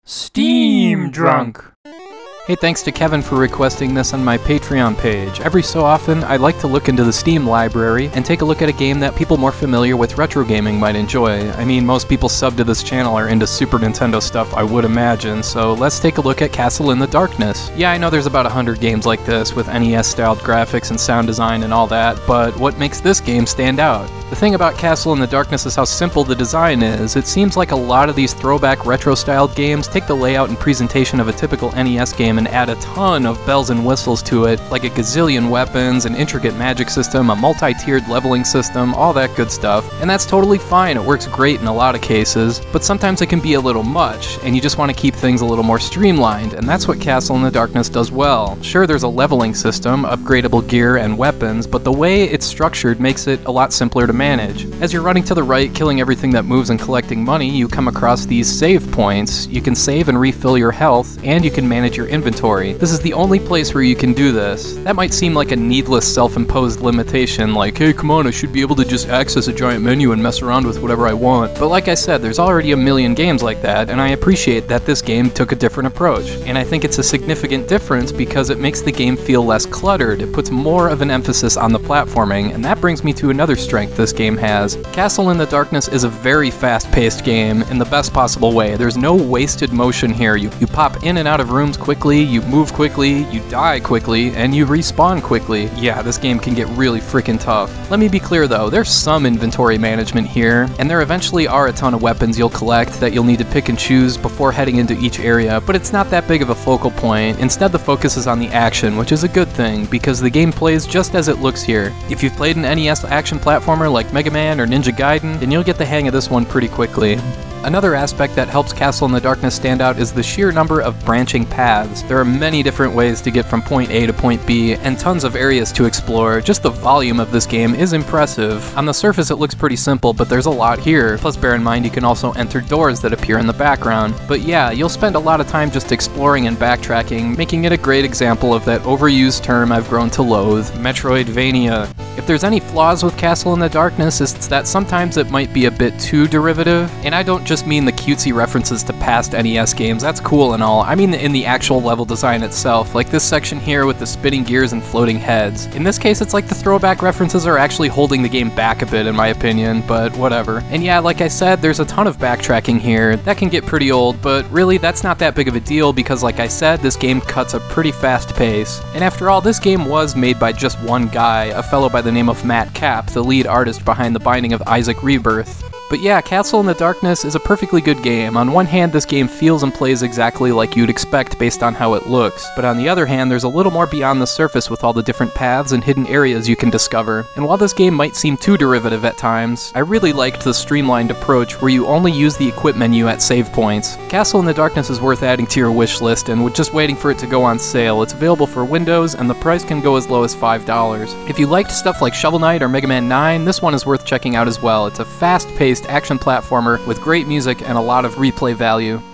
Steam Drunk. Hey, thanks to Kevin for requesting this on my Patreon page. Every so often, I like to look into the Steam library and take a look at a game that people more familiar with retro gaming might enjoy. I mean, most people sub to this channel are into Super Nintendo stuff, I would imagine, so let's take a look at Castle in the Darkness. Yeah, I know there's about 100 games like this with NES-styled graphics and sound design and all that, but what makes this game stand out? The thing about Castle in the Darkness is how simple the design is. It seems like a lot of these throwback retro-styled games take the layout and presentation of a typical NES game and add a ton of bells and whistles to it, like a gazillion weapons, an intricate magic system, a multi-tiered leveling system, all that good stuff. And that's totally fine, it works great in a lot of cases, but sometimes it can be a little much, and you just want to keep things a little more streamlined, and that's what Castle in the Darkness does well. Sure, there's a leveling system, upgradable gear, and weapons, but the way it's structured makes it a lot simpler to manage. As you're running to the right, killing everything that moves and collecting money, you come across these save points. You can save and refill your health, and you can manage your inventory. This is the only place where you can do this. That might seem like a needless self-imposed limitation, like, hey, come on, I should be able to just access a giant menu and mess around with whatever I want. But like I said, there's already a million games like that, and I appreciate that this game took a different approach. And I think it's a significant difference because it makes the game feel less cluttered. It puts more of an emphasis on the platforming, and that brings me to another strength this game has. Castle in the Darkness is a very fast-paced game in the best possible way. There's no wasted motion here. You pop in and out of rooms quickly, you move quickly, you die quickly, and you respawn quickly. Yeah, this game can get really freaking tough. Let me be clear though, there's some inventory management here, and there eventually are a ton of weapons you'll collect that you'll need to pick and choose before heading into each area, but it's not that big of a focal point. Instead, the focus is on the action, which is a good thing, because the game plays just as it looks here. If you've played an NES action platformer like Mega Man or Ninja Gaiden, then you'll get the hang of this one pretty quickly. Another aspect that helps Castle in the Darkness stand out is the sheer number of branching paths. There are many different ways to get from point A to point B, and tons of areas to explore. Just the volume of this game is impressive. On the surface it looks pretty simple, but there's a lot here. Plus bear in mind you can also enter doors that appear in the background. But yeah, you'll spend a lot of time just exploring and backtracking, making it a great example of that overused term I've grown to loathe, Metroidvania. If there's any flaws with Castle in the Darkness, it's that sometimes it might be a bit too derivative, and I don't just mean the cutesy references to past NES games, that's cool and all. I mean in the actual level design itself, like this section here with the spinning gears and floating heads. In this case, it's like the throwback references are actually holding the game back a bit in my opinion, but whatever. And yeah, like I said, there's a ton of backtracking here. That can get pretty old, but really that's not that big of a deal because like I said, this game cuts a pretty fast pace. And after all, this game was made by just one guy, a fellow by the name of Matt Kapp, the lead artist behind The Binding of Isaac Rebirth. But yeah, Castle in the Darkness is a perfectly good game. On one hand, this game feels and plays exactly like you'd expect based on how it looks, but on the other hand, there's a little more beyond the surface with all the different paths and hidden areas you can discover. And while this game might seem too derivative at times, I really liked the streamlined approach where you only use the equip menu at save points. Castle in the Darkness is worth adding to your wish list, and with just waiting for it to go on sale. It's available for Windows, and the price can go as low as $5. If you liked stuff like Shovel Knight or Mega Man 9, this one is worth checking out as well. It's a fast-paced action platformer with great music and a lot of replay value.